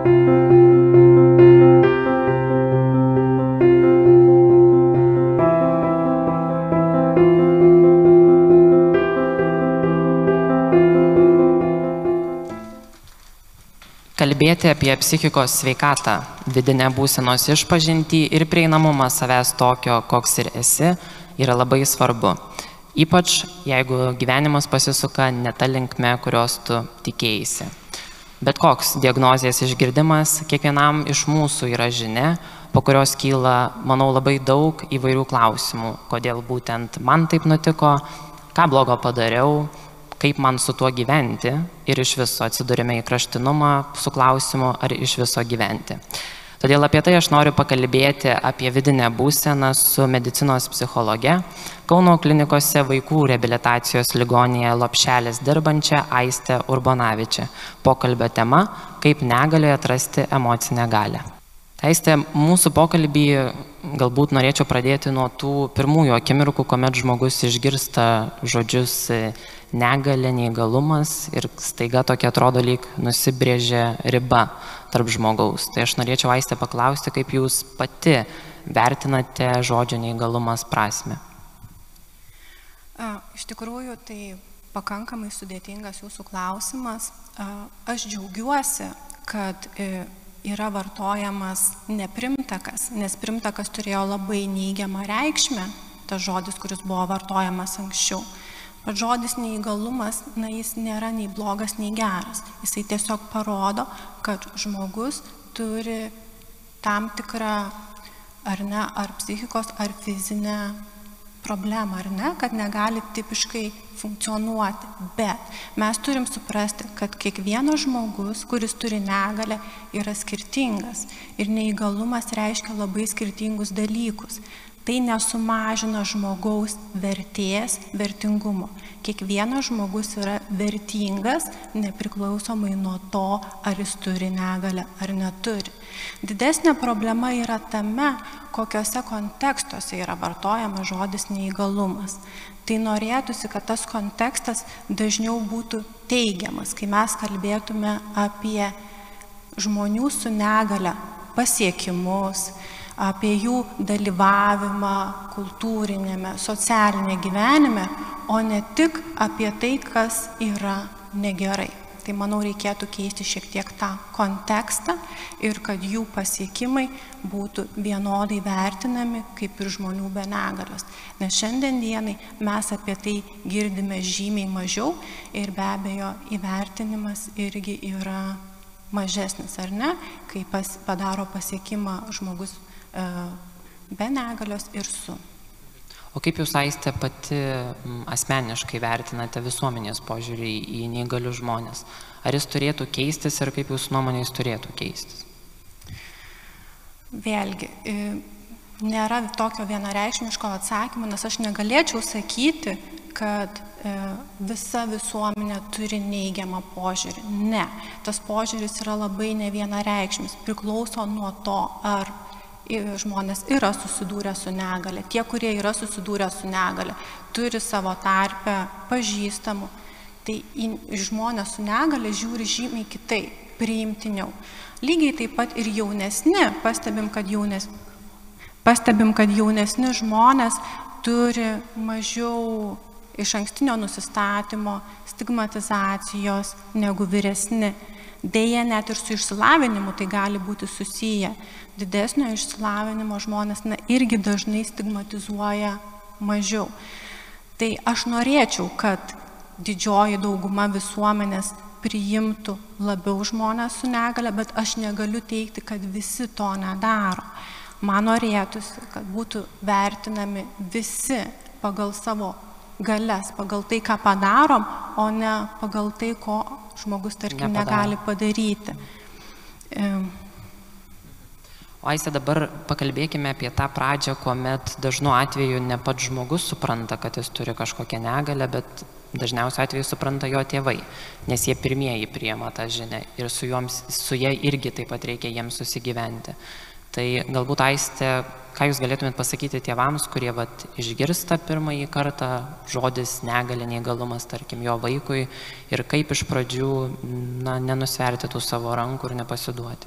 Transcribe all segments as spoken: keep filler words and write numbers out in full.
Kalbėti apie psichikos sveikatą, vidinę būsenos išpažintį ir prieinamumą savęs tokio, koks ir esi, yra labai svarbu. Ypač jeigu gyvenimas pasisuka ne ta linkme, kurios tu tikėjaisi. Bet koks diagnozės išgirdimas kiekvienam iš mūsų yra žinia, po kurios kyla, manau, labai daug įvairių klausimų. Kodėl būtent man taip nutiko, ką blogo padariau, kaip man su tuo gyventi ir iš viso atsidurime į kraštinumą su klausimu, ar iš viso gyventi. Todėl apie tai aš noriu pakalbėti apie vidinę būseną su medicinos psichologe, Kauno klinikose vaikų reabilitacijos ligoninėje Lopšelis dirbančia Aiste Urbonaviče. Pokalbio tema – kaip negaliai atrasti emocinę galią. Aiste, mūsų pokalbį galbūt norėčiau pradėti nuo tų pirmųjų akimirkų, kuomet žmogus išgirsta žodžius negalia, neįgalumas ir staiga tokia atrodo lyg nusibrėžia riba tarp žmogaus. Tai aš norėčiau, Aiste, paklausti, kaip jūs pati vertinate žodžio neįgalumas prasme. Iš tikrųjų, tai pakankamai sudėtingas jūsų klausimas. Aš džiaugiuosi, kad yra vartojamas neprimtakas, nes primtakas turėjo labai neigiamą reikšmę, tas žodis, kuris buvo vartojamas anksčiau. Bet žodis neįgalumas, na, jis nėra nei blogas, nei geras. Jisai tiesiog parodo, kad žmogus turi tam tikrą, ar ne, ar psichikos, ar fizinę problemą, ar ne, kad negali tipiškai funkcionuoti. Bet mes turim suprasti, kad kiekvienas žmogus, kuris turi negalią, yra skirtingas. Ir neįgalumas reiškia labai skirtingus dalykus. Tai nesumažina žmogaus vertės, vertingumo. Kiekvienas žmogus yra vertingas, nepriklausomai nuo to, ar jis turi negalią ar neturi. Didesnė problema yra tame, kokiuose kontekstuose yra vartojamas žodis neįgalumas. Tai norėtųsi, kad tas kontekstas dažniau būtų teigiamas, kai mes kalbėtume apie žmonių su negale pasiekimus, apie jų dalyvavimą kultūrinėme, socialinėme gyvenime, o ne tik apie tai, kas yra negerai. Tai, manau, reikėtų keisti šiek tiek tą kontekstą ir kad jų pasiekimai būtų vienodai vertinami kaip ir žmonių be negalios. Nes šiandien dienai mes apie tai girdime žymiai mažiau ir be abejo įvertinimas irgi yra mažesnis, ar ne, kai pas, padaro pasiekimą žmogus be negalios ir su. O kaip jūs, Aiste, pati asmeniškai vertinate visuomenės požiūrį į neįgalius žmonės? Ar jis turėtų keistis ir kaip jūsų nuomonė jis turėtų keistis? Vėlgi, nėra tokio vienareikšmiško atsakymo, nes aš negalėčiau sakyti, kad visa visuomenė turi neigiamą požiūrį. Ne, tas požiūris yra labai nevienareikšmis, priklauso nuo to, ar žmonės yra susidūrę su negale. Tie, kurie yra susidūrę su negale, turi savo tarpę pažįstamų. Tai į žmonės su negale žiūri žymiai kitaip, priimtiniau. Lygiai taip pat ir jaunesni, pastebim, kad, jaunes, pastebim, kad jaunesni žmonės turi mažiau iš ankstinio nusistatymo, stigmatizacijos negu vyresni. Deja, net ir su išsilavinimu tai gali būti susiję. Didesnio išsilavinimo žmonės na, irgi dažnai stigmatizuoja mažiau. Tai aš norėčiau, kad didžioji dauguma visuomenės priimtų labiau žmonės su negale, bet aš negaliu teikti, kad visi to nedaro. Man norėtųsi, kad būtų vertinami visi pagal savo galias, pagal tai, ką padarom, o ne pagal tai, ko žmogus, tarkim, negali padaryti. O Aiste, dabar pakalbėkime apie tą pradžią, kuomet dažnu atveju ne pats žmogus supranta, kad jis turi kažkokią negalę, bet dažniausiu atveju supranta jo tėvai, nes jie pirmieji priima tą žinią ir su, joms, su jie irgi taip pat reikia jiems susigyventi. Tai galbūt, Aiste, ką jūs galėtumėt pasakyti tėvams, kurie vat, išgirsta pirmąjį kartą žodis negalia, neįgalumas, tarkim, jo vaikui, ir kaip iš pradžių na, nenusverti tų savo rankų ir nepasiduoti?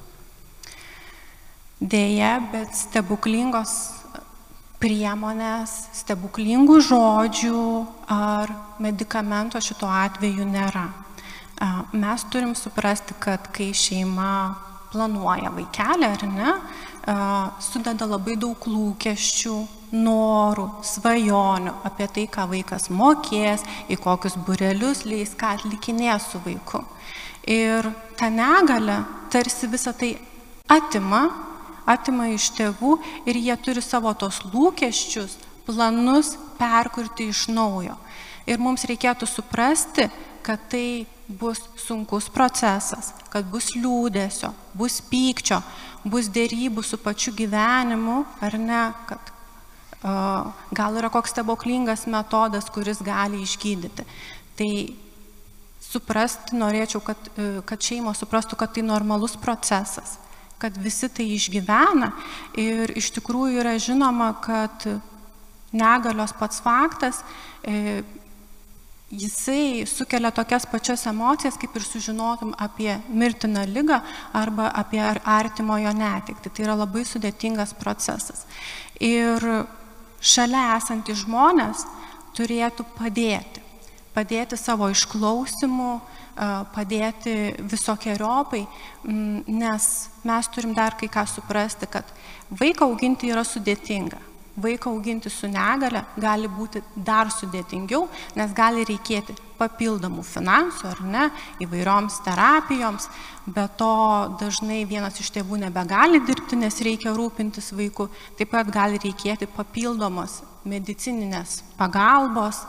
Deja, bet stebuklingos priemonės, stebuklingų žodžių ar medikamento šito atveju nėra. Mes turim suprasti, kad kai šeima planuoja vaikelį ar ne, sudeda labai daug lūkesčių, norų, svajonių apie tai, ką vaikas mokės, į kokius būrelius leis, ką atlikinės su vaiku. Ir ta negalia tarsi visą tai atima, atima iš tėvų ir jie turi savo tos lūkesčius, planus perkurti iš naujo. Ir mums reikėtų suprasti, kad tai bus sunkus procesas, kad bus liūdesio, bus pykčio, bus dėrybų su pačiu gyvenimu, ar ne, kad uh, gal yra koks stebuklingas metodas, kuris gali išgydyti. Tai suprasti norėčiau, kad, uh, kad šeimos suprastų, kad tai normalus procesas, kad visi tai išgyvena ir iš tikrųjų yra žinoma, kad negalios pats faktas, uh, jisai sukelia tokias pačias emocijas, kaip ir sužinotum apie mirtiną ligą arba apie artimojo netektį. Tai yra labai sudėtingas procesas. Ir šalia esantys žmonės turėtų padėti. Padėti savo išklausimu, padėti visokiojopai, nes mes turim dar kai ką suprasti, kad vaiką auginti yra sudėtinga. Vaiką auginti su negalia gali būti dar sudėtingiau, nes gali reikėti papildomų finansų, ar ne, įvairioms terapijoms, bet to dažnai vienas iš tėvų nebegali dirbti, nes reikia rūpintis vaiku, taip pat gali reikėti papildomos medicininės pagalbos,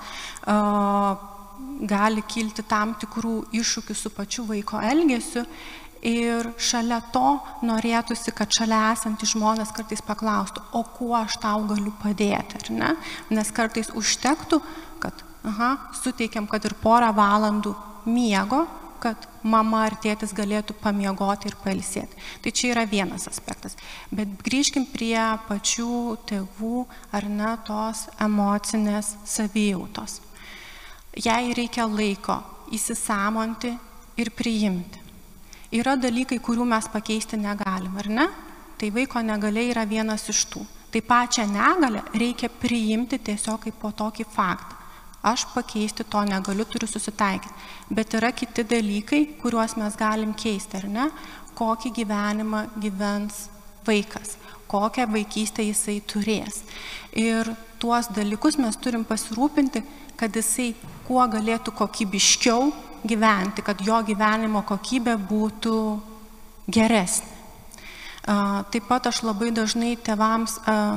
gali kilti tam tikrų iššūkių su pačiu vaiko elgesiu. Ir šalia to norėtųsi, kad šalia esantys žmonės kartais paklaustų, o kuo aš tau galiu padėti, ar ne? Nes kartais užtektų, kad aha, suteikiam, kad ir porą valandų miego, kad mama ar tėtis galėtų pamiegoti ir pailsėti. Tai čia yra vienas aspektas. Bet grįžkim prie pačių tėvų, ar ne, tos emocinės savijautos. Jai reikia laiko įsisąmonti ir priimti. Yra dalykai, kurių mes pakeisti negalim, ar ne? Tai vaiko negalia yra vienas iš tų. Tai pačią negalę reikia priimti tiesiog kaip po tokį faktą. Aš pakeisti to negaliu, turiu susitaikyti. Bet yra kiti dalykai, kuriuos mes galim keisti, ar ne? Kokį gyvenimą gyvens vaikas, kokią vaikystę jisai turės. Ir tuos dalykus mes turim pasirūpinti, kad jisai kuo galėtų kokybiškiau gyventi, kad jo gyvenimo kokybė būtų geresnė. Taip pat aš labai dažnai tėvams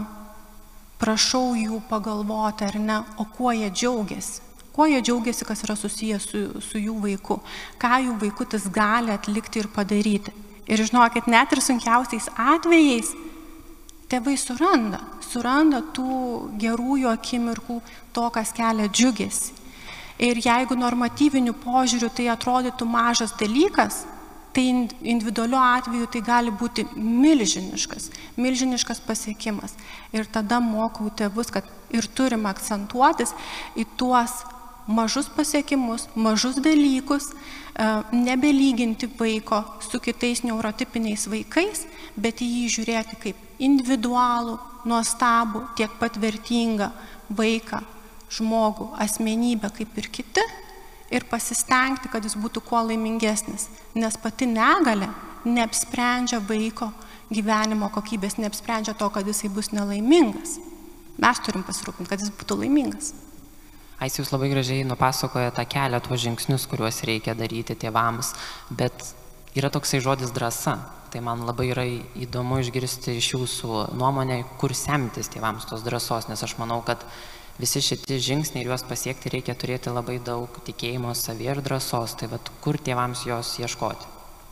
prašau jų pagalvoti, ar ne, o kuo jie džiaugiasi. Kuo jie džiaugiasi, kas yra susijęs su, su jų vaiku. Ką jų vaikutis gali atlikti ir padaryti. Ir žinokit, net ir sunkiausiais atvejais tėvai suranda, suranda tų gerųjų akimirkų, to, kas kelia džiugesį. Ir jeigu normatyviniu požiūriu tai atrodytų mažas dalykas, tai individualiu atveju tai gali būti milžiniškas, milžiniškas pasiekimas. Ir tada mokau tėvus, kad ir turim akcentuotis į tuos mažus pasiekimus, mažus dalykus, nebelyginti vaiko su kitais neurotipiniais vaikais, bet į jį žiūrėti kaip individualų, nuostabų, tiek pat vertingą vaiką, žmogų, asmenybę kaip ir kiti ir pasistengti, kad jis būtų kuo laimingesnis. Nes pati negalia neapsprendžia vaiko gyvenimo kokybės, neapsprendžia to, kad jisai bus nelaimingas. Mes turim pasirūpinti, kad jis būtų laimingas. Ais, jūs labai gražiai nupasakoja tą kelią, tuos žingsnius, kuriuos reikia daryti tėvams, bet yra toksai žodis drąsa. Tai man labai yra įdomu išgirsti iš jūsų nuomonę, kur semtis tėvams tos drąsos, nes aš manau, kad visi šitie žingsniai ir juos pasiekti reikia turėti labai daug tikėjimo savy ir drąsos. Tai vat, kur tėvams jos ieškoti?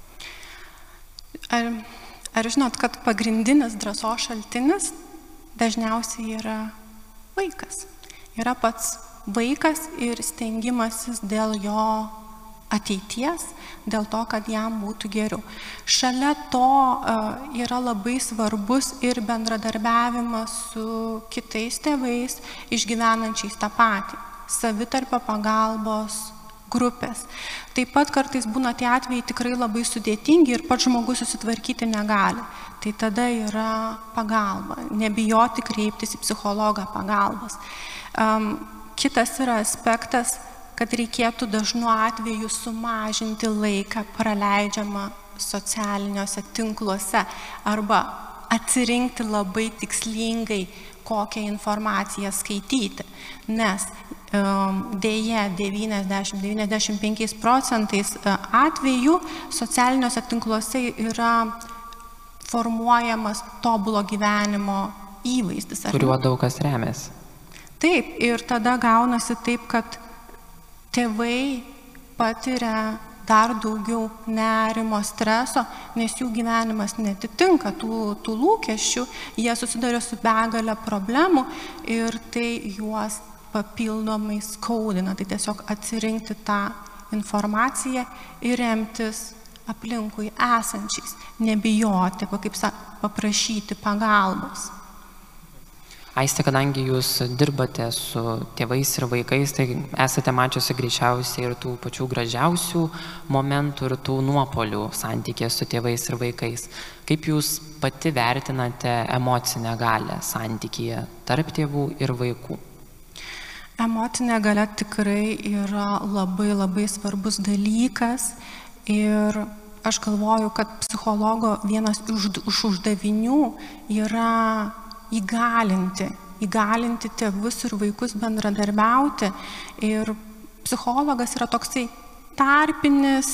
Ar, ar žinot, kad pagrindinis drąsos šaltinis dažniausiai yra vaikas. Yra pats vaikas ir stengimasis dėl jo ateities, dėl to, kad jam būtų geriau. Šalia to yra labai svarbus ir bendradarbiavimas su kitais tėvais, išgyvenančiais tą patį, savitarpio pagalbos grupės. Taip pat kartais būna tie atvejai tikrai labai sudėtingi ir pats žmogus susitvarkyti negali. Tai tada yra pagalba, nebijoti kreiptis į psichologą pagalbos. Um, kitas yra aspektas, kad reikėtų dažnu atveju sumažinti laiką praleidžiamą socialiniuose tinkluose arba atsirinkti labai tikslingai, kokią informaciją skaityti. Nes um, dėja devyniasdešimt iki devyniasdešimt penkiais procentais atvejų socialiniuose tinkluose yra formuojamas tobulo gyvenimo įvaizdis. Kuriuo daug kas remiasi. Taip, ir tada gaunasi taip, kad tėvai patiria dar daugiau nerimo, streso, nes jų gyvenimas netitinka tų, tų lūkesčių, jie susiduria su begalė problemų ir tai juos papildomai skaudina. Tai tiesiog atsirinkti tą informaciją ir remtis aplinkui esančiais, nebijoti, kaip paprašyti pagalbos. Aiste, kadangi jūs dirbate su tėvais ir vaikais, tai esate mačiusi greičiausiai ir tų pačių gražiausių momentų ir tų nuopolių santykėje su tėvais ir vaikais. Kaip jūs pati vertinate emocinę galią santykyje tarp tėvų ir vaikų? Emocinė galia tikrai yra labai labai svarbus dalykas ir aš galvoju, kad psichologo vienas iš uždavinių yra įgalinti, įgalinti tėvus ir vaikus bendradarbiauti. Ir psichologas yra toksai tarpinis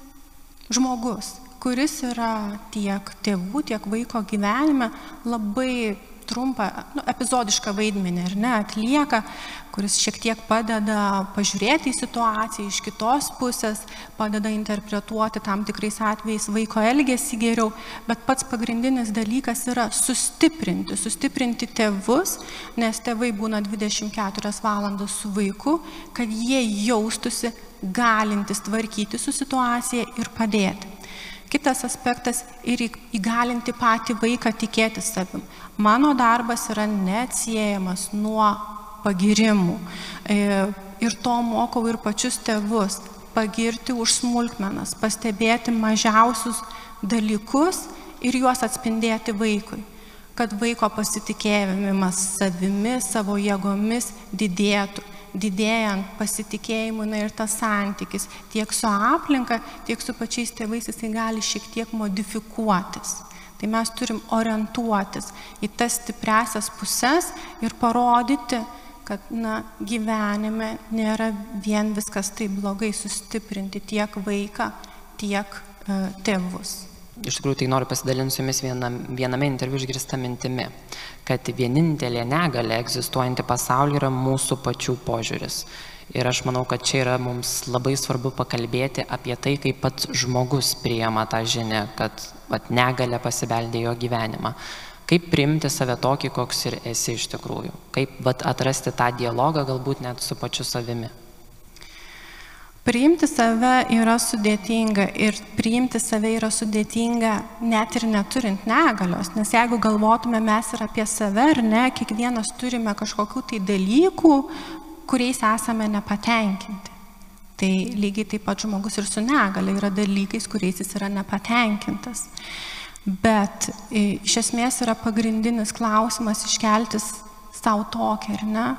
žmogus, kuris yra tiek tėvų, tiek vaiko gyvenime labai trumpą, nu, epizodišką vaidmenį, ar ne, atlieka, kuris šiek tiek padeda pažiūrėti į situaciją iš kitos pusės, padeda interpretuoti tam tikrais atvejais vaiko elgesį geriau, bet pats pagrindinis dalykas yra sustiprinti, sustiprinti tėvus, nes tėvai būna dvidešimt keturias valandas su vaiku, kad jie jaustųsi galintys tvarkyti su situacija ir padėti. Kitas aspektas ir įgalinti patį vaiką tikėti savim. Mano darbas yra neatsiejamas nuo pagirimų. Ir to mokau ir pačius tėvus. Pagirti už smulkmenas, pastebėti mažiausius dalykus ir juos atspindėti vaikui. Kad vaiko pasitikėjimas savimi, savo jėgomis didėtų. Didėjant pasitikėjimui ir tas santykis tiek su aplinka, tiek su pačiais tėvais jisai gali šiek tiek modifikuotis. Tai mes turim orientuotis į tas stipriasias puses ir parodyti, kad na, gyvenime nėra vien viskas taip blogai, sustiprinti tiek vaiką, tiek e, tėvus. Iš tikrųjų, tai noriu pasidalinti su jumis vienam, viename interviu išgirsta mintimi, kad vienintelė negalia egzistuojanti pasaulyje yra mūsų pačių požiūris. Ir aš manau, kad čia yra mums labai svarbu pakalbėti apie tai, kaip pats žmogus priima tą žinią, kad vat, negalia pasibeldė jo gyvenimą. Kaip priimti save tokį, koks ir esi iš tikrųjų. Kaip vat, atrasti tą dialogą galbūt net su pačiu savimi. Priimti save yra sudėtinga ir priimti save yra sudėtinga net ir neturint negalios, nes jeigu galvotume mes ir apie save, ar ne, kiekvienas turime kažkokių tai dalykų, kuriais esame nepatenkinti. Tai lygiai taip pat žmogus ir su negalia yra dalykais, kuriais jis yra nepatenkintas. Bet iš esmės yra pagrindinis klausimas iškeltis savo tokį, ar ne?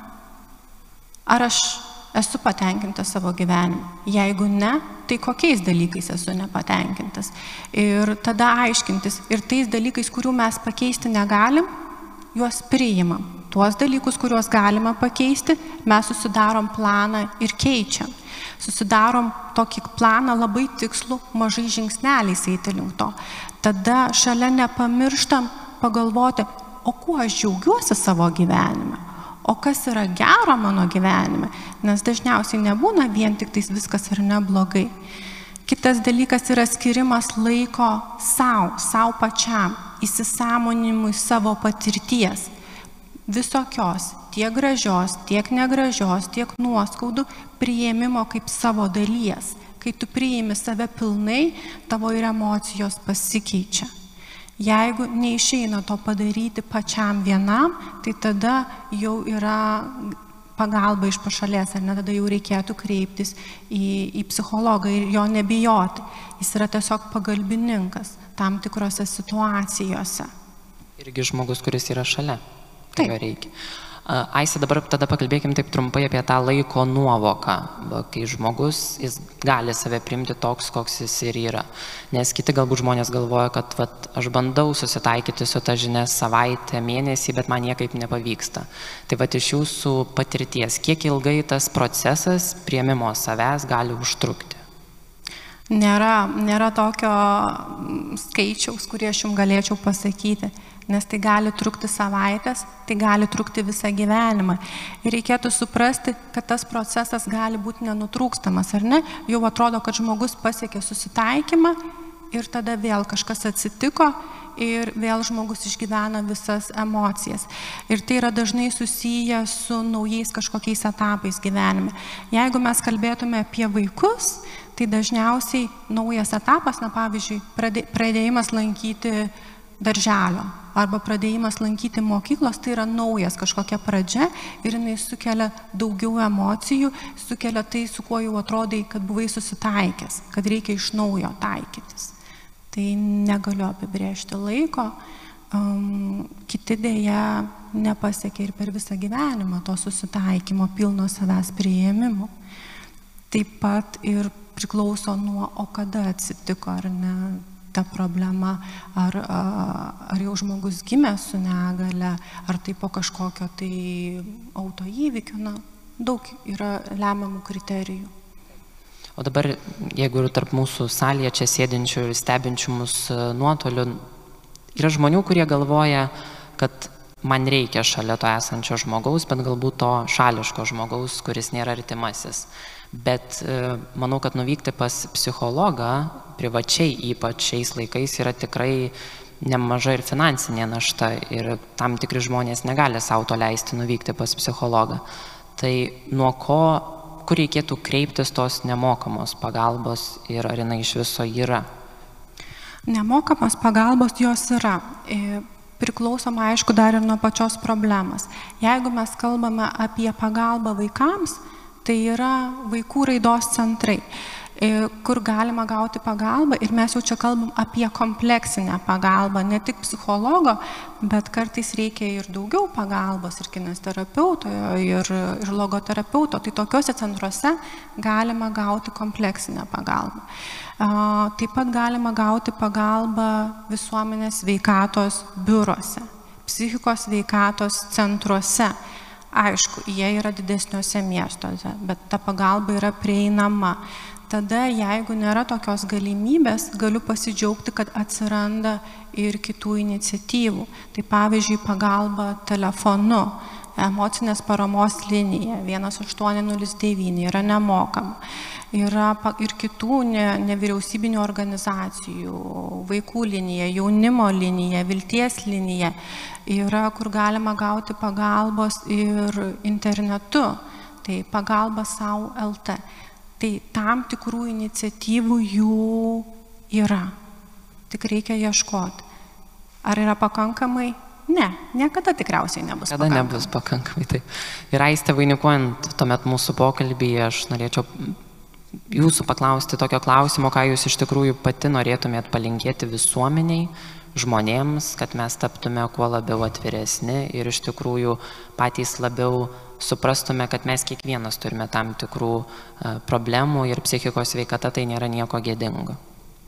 Ar aš esu patenkintas savo gyvenimu? Jeigu ne, tai kokiais dalykais esu nepatenkintas? Ir tada aiškintis, ir tais dalykais, kurių mes pakeisti negalim, juos priimam. Tuos dalykus, kuriuos galima pakeisti, mes susidarom planą ir keičiam. Susidarom tokį planą labai tikslų, mažai žingsneliais eiti link to. Tada šalia nepamirštam pagalvoti, o kuo aš džiaugiuosi savo gyvenime? O kas yra gero mano gyvenime, nes dažniausiai nebūna vien tik tais viskas ar neblogai. Kitas dalykas yra skirimas laiko savo, savo pačiam, įsisąmoninimui savo patirties. Visokios, tiek gražios, tiek negražios, tiek nuoskaudų priėmimo kaip savo dalies, kai tu priimi save pilnai, tavo ir emocijos pasikeičia. Jeigu neišeina to padaryti pačiam vienam, tai tada jau yra pagalba iš pašalės, ar ne, tada jau reikėtų kreiptis į, į psichologą ir jo nebijoti. Jis yra tiesiog pagalbininkas tam tikrose situacijose. Irgi žmogus, kuris yra šalia, kai jo reikia. Aiste, dabar tada pakalbėkim taip trumpai apie tą laiko nuovoką, kai žmogus, jis gali save priimti toks, koks jis ir yra. Nes kiti galbūt žmonės galvoja, kad vat, aš bandau susitaikyti su ta žinia savaitę, mėnesį, bet man niekaip nepavyksta. Tai vat iš jūsų patirties, kiek ilgai tas procesas priėmimo savęs gali užtrukti? Nėra, nėra tokio skaičiaus, kurį aš jums galėčiau pasakyti. Nes tai gali trukti savaitės, tai gali trukti visą gyvenimą. Ir reikėtų suprasti, kad tas procesas gali būti nenutrūkstamas, ar ne? Jau atrodo, kad žmogus pasiekė susitaikymą ir tada vėl kažkas atsitiko ir vėl žmogus išgyvena visas emocijas. Ir tai yra dažnai susiję su naujais kažkokiais etapais gyvenime. Jeigu mes kalbėtume apie vaikus, tai dažniausiai naujas etapas, na pavyzdžiui, pradėjimas lankyti darželio arba pradėjimas lankyti mokyklos, tai yra naujas kažkokia pradžia ir jinai sukelia daugiau emocijų, sukelia tai, su kuo jau atrodai, kad buvai susitaikęs, kad reikia iš naujo taikytis. Tai negaliu apibrėžti laiko, um, kiti dėja nepasiekia ir per visą gyvenimą to susitaikymo, pilno savęs priėmimo. Taip pat ir priklauso nuo, o kada atsitiko, ar ne, ta problema, ar, ar jau žmogus gimė su negale, ar tai po kažkokio tai autoįvykio, na, daug yra lemiamų kriterijų. O dabar, jeigu ir tarp mūsų salėje čia sėdinčių ir stebinčių mus nuotoliu, yra žmonių, kurie galvoja, kad man reikia šalia to esančio žmogaus, bet galbūt to šališko žmogaus, kuris nėra artimasis. Bet manau, kad nuvykti pas psichologą, privačiai ypač šiais laikais, yra tikrai nemaža ir finansinė našta ir tam tikri žmonės negali sau to leisti nuvykti pas psichologą. Tai nuo ko, kur reikėtų kreiptis tos nemokamos pagalbos ir ar jinai iš viso yra? Nemokamos pagalbos jos yra. Priklausoma, aišku, dar ir nuo pačios problemas. Jeigu mes kalbame apie pagalbą vaikams, tai yra vaikų raidos centrai, kur galima gauti pagalbą ir mes jau čia kalbam apie kompleksinę pagalbą, ne tik psichologo, bet kartais reikia ir daugiau pagalbos, ir kinesterapeuto, ir, ir logoterapeuto. Tai tokiuose centruose galima gauti kompleksinę pagalbą. Taip pat galima gauti pagalbą visuomenės sveikatos biuruose, psichikos sveikatos centruose. Aišku, jie yra didesniuose miestuose, bet ta pagalba yra prieinama. Tada, jeigu nėra tokios galimybės, galiu pasidžiaugti, kad atsiranda ir kitų iniciatyvų. Tai pavyzdžiui, pagalba telefonu, emocinės paramos linija vienas aštuoni nulis devyni yra nemokama. Yra ir kitų ne, nevyriausybinių organizacijų, vaikų linija, jaunimo linija, vilties linija. Yra, kur galima gauti pagalbos ir internetu, tai pagalba sau el te. Tai tam tikrų iniciatyvų jų yra, tik reikia ieškoti. Ar yra pakankamai? Ne, niekada tikriausiai nebus pakankamai. Kada nebus pakankamai, taip. Ir Aiste, vainikuojant tuomet mūsų pokalbį, aš norėčiau jūsų paklausti tokio klausimo, ką jūs iš tikrųjų pati norėtumėt palinkėti visuomeniai, žmonėms, kad mes taptume kuo labiau atviresni ir iš tikrųjų patys labiau suprastume, kad mes kiekvienas turime tam tikrų problemų ir psichikos sveikata tai nėra nieko gėdingo.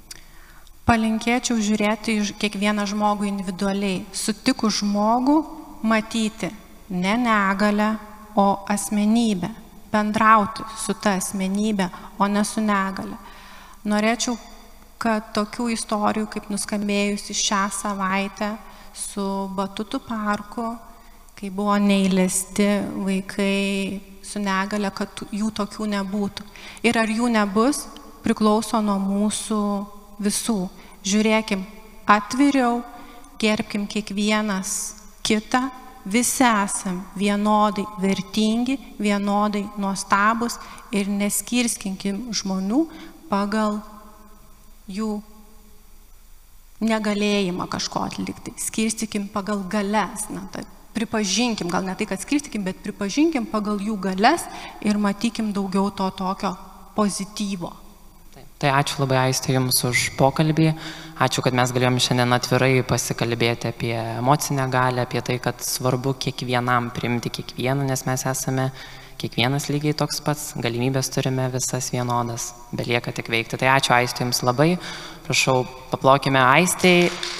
Palinkėčiau žiūrėti iš kiekvieną žmogų individualiai, sutikus žmogų matyti ne negalę, o asmenybę, bendrauti su ta asmenybė, o ne su negale. Norėčiau, kad tokių istorijų, kaip nuskambėjusi šią savaitę su Batutų parku, kai buvo neįleisti vaikai su negale, kad jų tokių nebūtų. Ir ar jų nebus, priklauso nuo mūsų visų. Žiūrėkim atviriau, gerbkim kiekvienas kitą, visi esam vienodai vertingi, vienodai nuostabus ir neskirskinkim žmonių pagal jų negalėjimą kažko atlikti. Skirstykim pagal galias. Na, tai pripažinkim, gal ne tai, kad skirstykim, bet pripažinkim pagal jų galias ir matykim daugiau to tokio pozityvo. Tai ačiū labai, Aiste, Jums už pokalbį. Ačiū, kad mes galėjom šiandien atvirai pasikalbėti apie emocinę galią, apie tai, kad svarbu kiekvienam priimti kiekvieną, nes mes esame kiekvienas lygiai toks pats, galimybės turime visas vienodas, belieka tik veikti. Tai ačiū, Aiste, Jums labai. Prašau, paplokime Aistei.